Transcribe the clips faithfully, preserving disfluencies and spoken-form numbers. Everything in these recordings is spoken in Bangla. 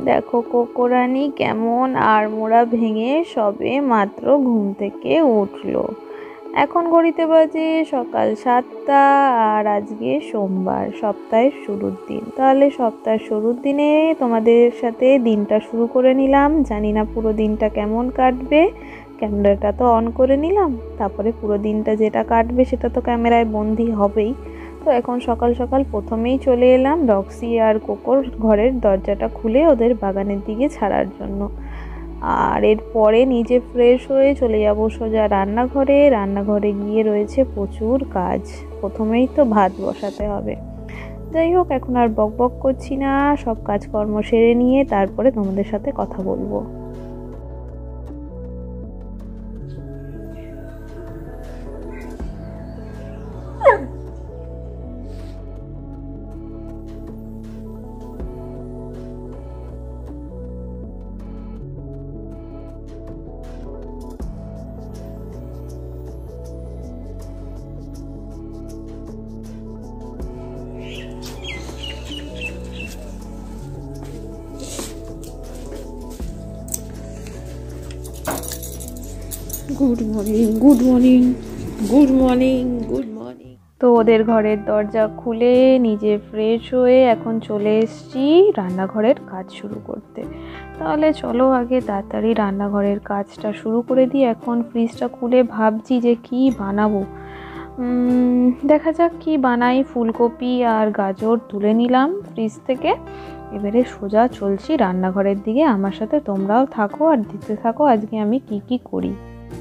দেখো কোকোরানি কেমন আড়মোড়া ভেঙে সবে মাত্র ঘুম থেকে উঠলো। এখন ঘড়িতে বাজে সকাল সাতটা, আর আজকে সোমবার, সপ্তাহের শুরুর দিন। তাহলে সপ্তাহের শুরুর দিনে তোমাদের সাথে দিনটা শুরু করে নিলাম। জানি না পুরো দিনটা কেমন কাটবে, ক্যামেরাটা তো অন করে নিলাম, তারপরে পুরো দিনটা যেটা কাটবে সেটা তো ক্যামেরায় বন্দি হবেই। তো এখন সকাল সকাল প্রথমেই চলে এলাম রক্সি আর কোকোর ঘরের দরজাটা খুলে ওদের বাগানের দিকে ছাড়ার জন্য। আর এরপরে নিজে ফ্রেশ হয়ে চলে যাব সোজা রান্নাঘরে। রান্নাঘরে গিয়ে রয়েছে প্রচুর কাজ, প্রথমেই তো ভাত বসাতে হবে। যাই হোক, এখন আর বক বক করছি না, সব কাজকর্ম সেরে নিয়ে তারপরে তোমাদের সাথে কথা বলবো। Good morning, good morning, good morning, good morning. তো ওদের ঘরের দরজা খুলে নিজে ফ্রেশ হয়ে এখন চলে এসেছি রান্নাঘরের কাজ শুরু করতে। তাহলে চলো আগে তাড়াতাড়ি রান্নাঘরের কাজটা শুরু করে দিই। এখন ফ্রিজটা খুলে ভাবছি যে কি বানাবো। দেখা যাক কি বানাই। ফুলকপি আর গাজর তুলে নিলাম ফ্রিজ থেকে, এবারে সোজা চলছি রান্নাঘরের দিকে। আমার সাথে তোমরাও থাকো আর দিতে থাকো আজকে আমি কি কি করি।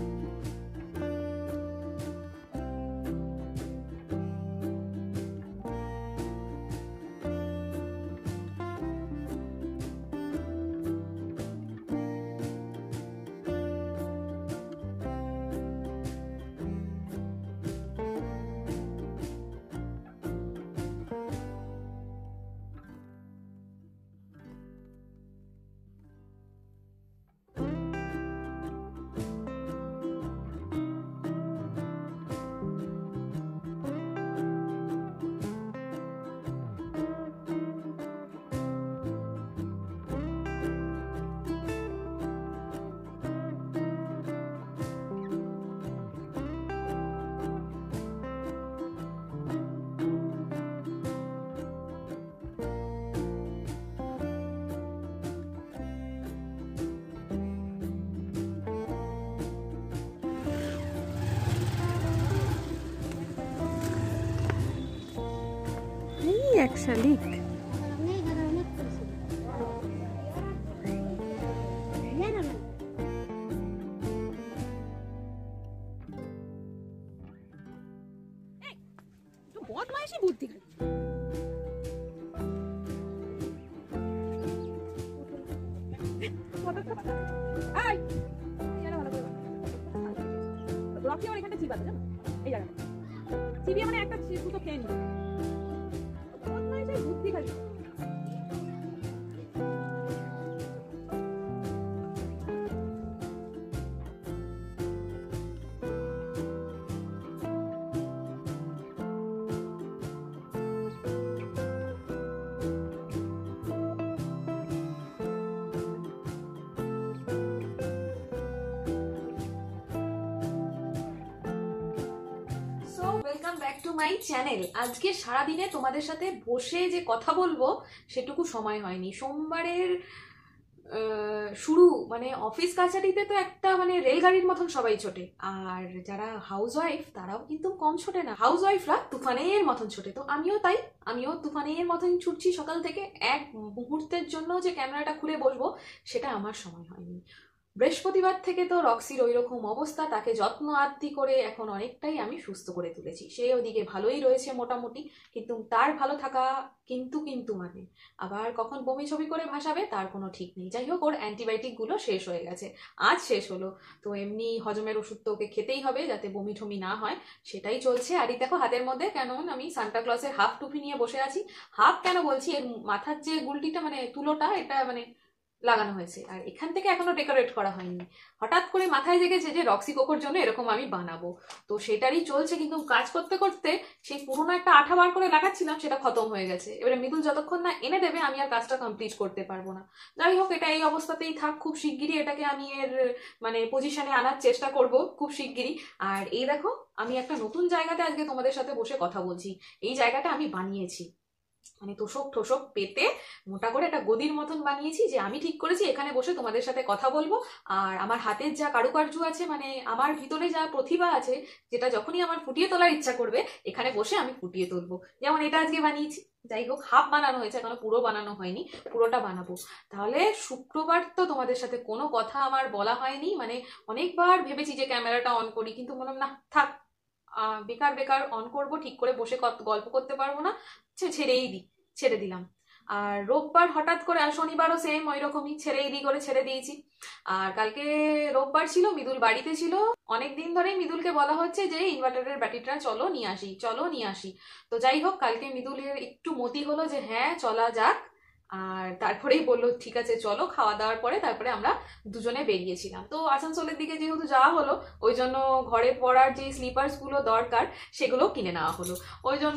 এক শালিক বদমাইশি বুদ্ধি এখানটা চিবাতে জানো, এই জায়গাটা চিবিয়ে মানে একটা সুতো খেয়ে নিবে। বুদ্ধি খালি welcome back to my channel. আজকে সারাদিনে তোমাদের সাথে বসে যে কথা বলবো সেটুকু সময় হয়নি। সোমবারের শুরু মানে অফিস কাছারিতে তো একটা মানে রেলগাড়ির মতন সবাই ছোটে, আর যারা হাউস ওয়াইফ তারাও কিন্তু কম ছোটে না। হাউস ওয়াইফরা তুফানের মতন ছোটে, তো আমিও তাই, আমিও তুফানের মতন ছুটছি সকাল থেকে। এক মুহূর্তের জন্য যে ক্যামেরাটা খুলে বসবো সেটা আমার সময় হয়নি। বৃহস্পতিবার থেকে তো রক্সির ওই রকম অবস্থা, তাকে যত্ন আত্তি করে এখন অনেকটাই আমি সুস্থ করে তুলেছি। সে ওদিকে ভালোই রয়েছে মোটামুটি, কিন্তু তার ভালো থাকা কিন্তু কিন্তু মানে আবার কখন বমি ছবি করে ভাসাবে তার কোনো ঠিক নেই। যাই হোক, ওর অ্যান্টিবায়োটিক গুলো শেষ হয়ে গেছে, আজ শেষ হলো, তো এমনি হজমের ওষুধ তো ওকে খেতেই হবে যাতে বমি ঠমি না হয়, সেটাই চলছে। আর এই দেখো হাতের মধ্যে কেমন আমি সান্টা ক্লসের হাফ টুপি নিয়ে বসে আছি। হাফ কেন বলছি, এর মাথার যে গুলটিটা মানে তুলোটা, এটা মানে লাগানো হয়েছে, আর এখান থেকে এখনো ডেকোরেট করা হয়নি। হঠাৎ করে মাথায় জেগেছে যে রক্সি কোকোর জন্য এরকম আমি বানাবো, তো সেটারই চলছে। কিন্তু কাজ করতে করতে সেই পুরোনো একটা আঠা বার করে লাগাচ্ছিলাম, সেটা খতম হয়ে গেছে। এবারে মৃদুল যতক্ষণ না এনে দেবে আমি আর কাজটা কমপ্লিট করতে পারবো না। যাই হোক, এটা এই অবস্থাতেই থাক, খুব শিগগিরই এটাকে আমি এর মানে পজিশনে আনার চেষ্টা করব, খুব শিগগিরই। আর এই দেখো, আমি একটা নতুন জায়গাতে আজকে তোমাদের সাথে বসে কথা বলছি। এই জায়গাটা আমি বানিয়েছি, মানে তোষক ঠোসক পেতে মোটা করে একটা গদির মতন বানিয়েছি, যে আমি ঠিক করেছি এখানে বসে তোমাদের সাথে কথা বলবো। আর আমার হাতের যা কারুকার্য আছে, মানে আমার ভিতরে যা প্রতিভা আছে, যেটা যখনই আমার ফুটিয়ে তোলার ইচ্ছা করবে এখানে বসে আমি ফুটিয়ে তুলবো। যেমন এটা আজকে বানিয়েছি, যাই হোক হাফ বানানো হয়েছে, এখনো পুরো বানানো হয়নি, পুরোটা বানাবো। তাহলে শুক্রবার তো তোমাদের সাথে কোনো কথা আমার বলা হয়নি, মানে অনেকবার ভেবেছি যে ক্যামেরাটা অন করি, কিন্তু মনে না থাক, বেকার বেকার অন করব, ঠিক করে বসে গল্প করতে পারবো না, ছেড়েই দিই, ছেড়ে দিলাম। আর রোববার হঠাৎ করে, আর শনিবারও সেম ওই রকমই ছেড়েই দিই করে ছেড়ে দিয়েছি। আর কালকে রোববার ছিল, মিদুল বাড়িতে ছিল। অনেকদিন ধরেই মিদুলকে বলা হচ্ছে যে ইনভার্টারের ব্যাটারিটা চলো নিয়ে আসি, চলো নিয়ে আসি। তো যাই হোক, কালকে মিদুলের একটু মতি হলো যে হ্যাঁ চলা যাক, আর তারপরেই বললো ঠিক আছে চলো। খাওয়া দাওয়ার পরে তারপরে আমরা দুজনে বেরিয়েছিলাম। তো আসানসোলের দিকে যেহেতু যাওয়া হলো, ওই জন্য ঘরে পড়ার যে স্লিপার্স গুলো দরকার সেগুলো কিনে নেওয়া হলো। ওই জন্য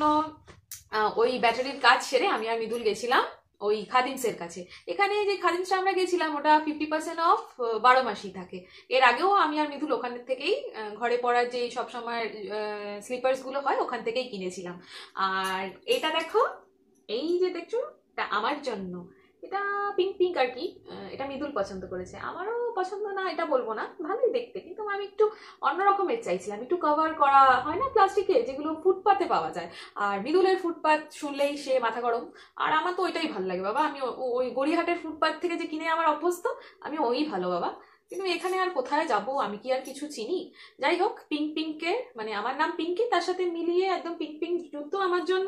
ওই ব্যাটারির কাজ সেরে আমি আর মিদুল গেছিলাম ওই খাদিমসের কাছে। এখানে যে খাদিমসটা আমরা গেছিলাম ওটা ফিফটি পার্সেন্ট অফ বারো মাসই থাকে। এর আগেও আমি আর মিদুল ওখান থেকেই ঘরে পড়ার যে সবসময় স্লিপার্স গুলো হয় ওখান থেকেই কিনেছিলাম। আর এটা দেখো, এই যে দেখছো, এটা আমার জন্য, এটা পিঙ্ক পিঙ্ক আর কি। এটা মিদুল পছন্দ করেছে, আমারও পছন্দ না এটা বলবো না, ভালোই দেখতে, কিন্তু আমি একটু অন্যরকমের চাইছিলাম, একটু কভার করা হয় না প্লাস্টিকে, যেগুলো ফুটপাতে পাওয়া যায়। আর মিদুলের ফুটপাত শুনলেই সে মাথা গরম, আর আমার তো ওইটাই ভালো লাগে বাবা। আমি ওই গড়িয়াহাটের ফুটপাত থেকে যে কিনে আমার অভ্যস্ত, আমি ওই ভালো বাবা। কিন্তু এখানে আর কোথায় যাব, আমি কি আর কিছু চিনি? যাই হোক, পিঙ্ক পিঙ্কে, মানে আমার নাম পিঙ্কি, তার সাথে মিলিয়ে একদম পিঙ্ক পিঙ্ক জুতো আমার জন্য।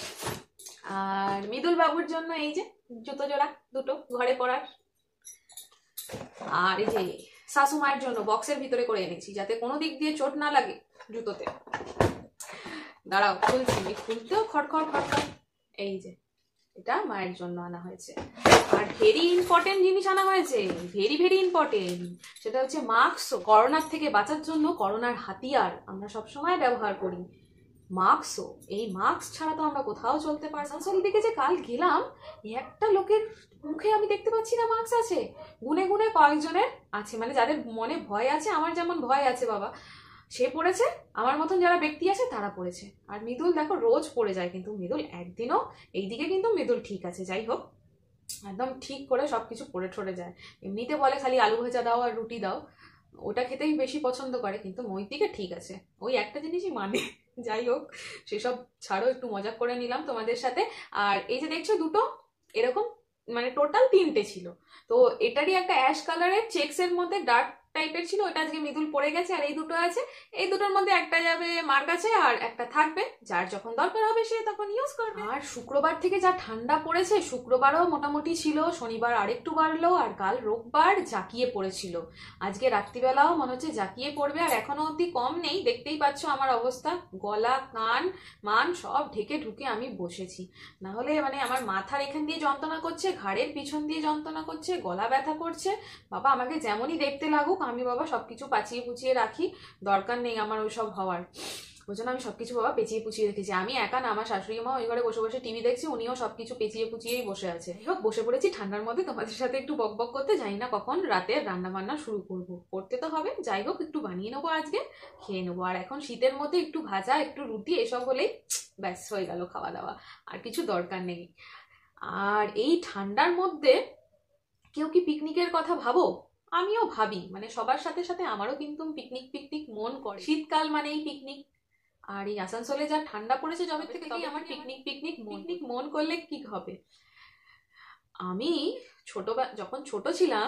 আর মিদুল বাবুর জন্য এই যে জুতো জোড়া দুটো ঘরে পরার। আর এই যে শাশু মায়ের জন্য বক্সের ভিতরে করে এনেছি, যাতে কোনো দিক দিয়ে চোট না লাগে জুতোতে। দাঁড়াও খুলছি, খুলতেও খড়খড় খড়খড়। এই যে এটা মায়ের জন্য আনা হয়েছে। আর ভেরি ইম্পর্টেন্ট জিনিস আনা হয়েছে, ভেরি ভেরি ইম্পর্টেন্ট, সেটা হচ্ছে মাস্ক। করোনার থেকে বাঁচার জন্য করোনার হাতিয়ার আমরা সবসময় ব্যবহার করি, মাস্কও। এই মাস্ক ছাড়া তো আমরা কোথাও চলতে পারি না। আসানসোল দিকে যে কাল গেলাম, একটা লোকের মুখে আমি দেখতে পাচ্ছি না মাস্ক আছে, গুনে গুনে কয়েকজনের আছে, মানে যাদের মনে ভয় আছে, আমার যেমন ভয় আছে বাবা, সে পড়েছে, আমার মতন যারা ব্যক্তি আছে তারা পড়েছে। আর মিদুল দেখো রোজ পড়ে যায়, কিন্তু মিদুল একদিনও, এইদিকে কিন্তু মিদুল ঠিক আছে। যাই হোক, একদম ঠিক করে সবকিছু পড়ে ঠরে যায়। এমনিতে বলে খালি আলু ভাজা দাও আর রুটি দাও, ওটা খেতেই বেশি পছন্দ করে, কিন্তু মৈতিকে ঠিক আছে, ওই একটা জিনিসই মানে। যাই হোক, সেসব ছাড়ো, একটু মজা করে নিলাম তোমাদের সাথে। আর এই যে দেখছো দুটো এরকম, মানে টোটাল তিনটে ছিল, তো এটারই একটা অ্যাশ কালারের চেক্সের মধ্যে ডার্ক টাইপের ছিল, ওটা আজকে মিদুল পড়ে গেছে। আর এই দুটো আছে, এই দুটোর মধ্যে একটা যাবে মার কাছে, আর একটা থাকবে, যার যখন দরকার হবে সে তখন ইউজ করবে। আর শুক্রবার থেকে যা ঠান্ডা পড়েছে, শুক্রবারও মোটামুটি ছিল, শনিবার আরেকটু বাড়লো, আর কাল রোববার জাকিয়ে পড়েছিল। আজকে রাত্রিবেলাও মনে হচ্ছে জাকিয়ে পড়বে। আর এখনো অব্দি কম নেই, দেখতেই পাচ্ছ আমার অবস্থা, গলা কান মান সব ঢেকে ঢুকে আমি বসেছি। না হলে মানে আমার মাথার এখান দিয়ে যন্ত্রণা করছে, ঘাড়ের পিছন দিয়ে যন্ত্রণা করছে, গলা ব্যথা করছে। বাবা আমাকে যেমনই দেখতে লাগুক, আমি বাবা সবকিছু পাচিয়ে পুচিয়ে রাখি, দরকার নেই আমার ওইসব হওয়ার। ওই জন্য আমি সবকিছু বাবা পেঁচিয়ে পুচিয়ে রেখেছি। আমি একা না, আমার শাশুড়ি মা ওই ঘরে বসে বসে টিভি দেখছি, উনিও সবকিছু পেঁচিয়ে পুচিয়েই বসে আছে। যাই হোক, বসে পড়েছি ঠান্ডার মধ্যে তোমাদের সাথে একটু বক বক করতে। জানি না কখন রাতে রান্না বান্না শুরু করবো, করতে তো হবে। যাই হোক, একটু বানিয়ে নেবো আজকে, খেয়ে নেবো। আর এখন শীতের মধ্যে একটু ভাজা, একটু রুটি, এসব হলেই ব্যাস হয়ে গেল খাওয়া দাওয়া, আর কিছু দরকার নেই। আর এই ঠান্ডার মধ্যে কেউ কি পিকনিকের কথা ভাবো? আমিও ভাবি, মানে সবার সাথে সাথে আমারও কিন্তু পিকনিক পিকনিক মন করে। শীতকাল মানেই পিকনিক, আর এই আসানসোলে যা ঠান্ডা পড়েছে জবে থেকে আমার পিকনিক পিকনিক পিকনিক মন করলে কি হবে। আমি ছোট যখন ছোট ছিলাম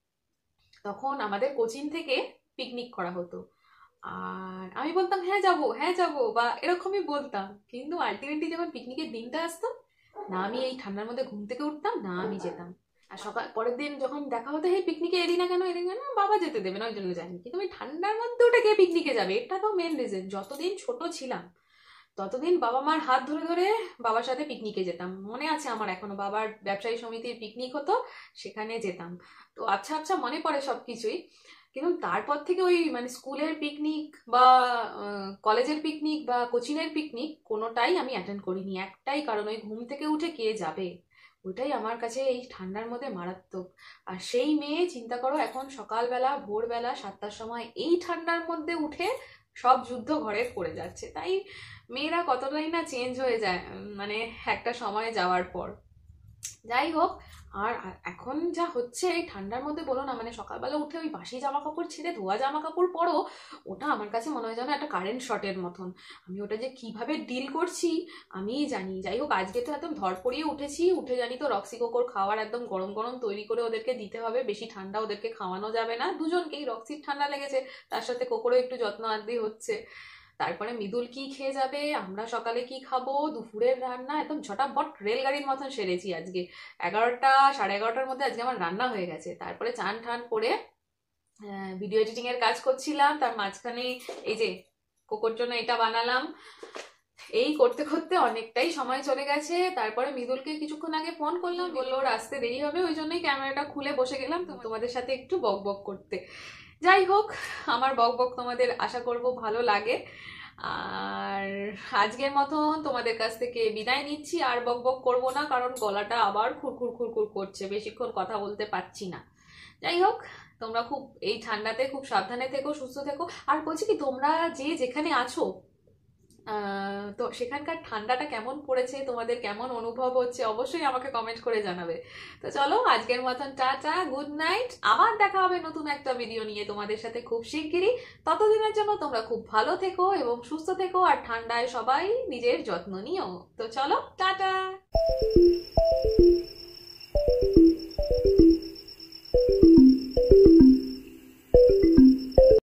তখন আমাদের কোচিং থেকে পিকনিক করা হতো, আর আমি বলতাম হ্যাঁ যাবো হ্যাঁ যাবো বা এরকমই বলতাম, কিন্তু আলটিমেটলি যখন পিকনিকের দিনটা আসতো, না আমি এই ঠান্ডার মধ্যে ঘুম থেকে উঠতাম, না আমি যেতাম। আর সকাল পরের দিন যখন দেখা হতো, hey পিকনিকে এলি না কেন এলি না, বাবা যেতে দেবে না ওই জন্য যাইনি। কিন্তু আমি ঠান্ডার মধ্যে ওটা কে পিকনিকে যাবে, এটা তো মেন রিজন। যতদিন ছোট ছিলাম ততদিন বাবা মার হাত ধরে ধরে বাবার সাথে পিকনিকে যেতাম, মনে আছে আমার এখনো, বাবার ব্যবসায়ী সমিতির পিকনিক হতো, সেখানে যেতাম। তো আচ্ছা আচ্ছা মনে পড়ে সবকিছুই। কিন্তু তারপর থেকে ওই মানে স্কুলের পিকনিক বা কলেজের পিকনিক বা কোচিংয়ের পিকনিক কোনোটাই আমি অ্যাটেন্ড করিনি, একটাই কারণ, ওই ঘুম থেকে উঠে কে যাবে, ওইটাই আমার কাছে এই ঠান্ডার মধ্যে মারাত্মক। আর সেই মেয়ে চিন্তা করো, এখন সকালবেলা ভোরবেলা সাতটার সময় এই ঠান্ডার মধ্যে উঠে সব যুদ্ধ ঘরে পড়ে যাচ্ছে। তাই মেয়েরা কতটাই না চেঞ্জ হয়ে যায় উম, মানে একটা সময় যাওয়ার পর। যাই হোক, আর এখন যা হচ্ছে এই ঠান্ডার মধ্যে বলো না, মানে সকালবেলা উঠে ওই বাসি জামা কাপড় ছেড়ে ধোয়া জামা কাপড় পরো, ওটা আমার কাছে মনে হয় যেন একটা কারেন্ট শটের মতন। আমি ওটা যে কিভাবে ডিল করছি আমিই জানি। যাই হোক, আজকে তো একদম ধরপড়িয়ে উঠেছি, উঠে জানি তো রক্সি কোকোর খাওয়ার একদম গরম গরম তৈরি করে ওদেরকে দিতে হবে, বেশি ঠান্ডা ওদেরকে খাওয়ানো যাবে না, দুজনকেই, রক্সির ঠান্ডা লেগেছে, তার সাথে কোকোরও একটু যত্ন আদি হচ্ছে। তারপরে মৃদুল কি খেয়ে যাবে, আমরা সকালে কি খাবো, দুপুরের রান্না একদম ঝটাপট রেলগাড়ির মতন সেরেছি আজকে। এগারোটা সাড়ে এগারোটার মধ্যে আজকে আমার রান্না হয়ে গেছে। তারপরে চান ঠান করে ভিডিও এডিটিং এর কাজ করছিলাম, তার মাঝখানে এই যে কোকোর জন্য এটা বানালাম। এই করতে করতে অনেকটাই সময় চলে গেছে। তারপরে মৃদুলকে কিছুক্ষণ আগে ফোন করলাম, বললো ওর আসতে দেরি হবে, ওই জন্যই ক্যামেরাটা খুলে বসে গেলাম তো তোমাদের সাথে একটু বক বক করতে। যাই হোক, আমার বক বক তোমাদের আশা করব ভালো লাগে। আর আজকের মতন তোমাদের কাছ থেকে বিদায় নিচ্ছি, আর বক বক করবো না, কারণ গলাটা আবার খুরখুর খুরখুর করছে, বেশিক্ষণ কথা বলতে পারছি না। যাই হোক, তোমরা খুব এই ঠান্ডাতে খুব সাবধানে থেকো, সুস্থ থেকো। আর বলছি কি, তোমরা যে যেখানে আছো আহ, তো সেখানকার ঠান্ডাটা কেমন পড়েছে, তোমাদের কেমন অনুভব হচ্ছে, অবশ্যই আমাকে কমেন্ট করে জানাবে। তো চলো, আজকের মতন টাটা, গুড নাইট, আবার দেখা হবে নতুন একটা ভিডিও নিয়ে তোমাদের সাথে খুব শিগগিরই। ততদিনের জন্য তোমরা খুব ভালো থেকো এবং সুস্থ থেকো, আর ঠান্ডায় সবাই নিজের যত্ন নিও। তো চলো, টাটা।